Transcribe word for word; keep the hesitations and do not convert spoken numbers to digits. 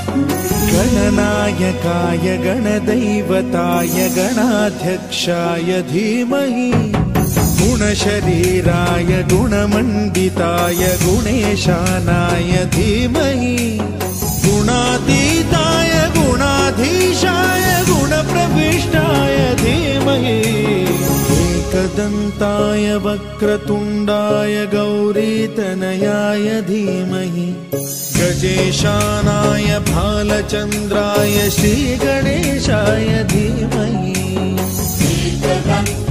गणनायकाय गणदैवताय गणाध्यक्षाय धीमहि गुणशरीराय गुणमण्डिताय गुणेशानाय धीमहि गुणातीताय गुणाधीशाय गुणप्रविष्टाय धीमहि एकदन्ताय वक्रतुण्डाय गौरीतनयाय धीमहि गजेशानाय भालचन्द्राय श्रीगणेशाय धीमहि।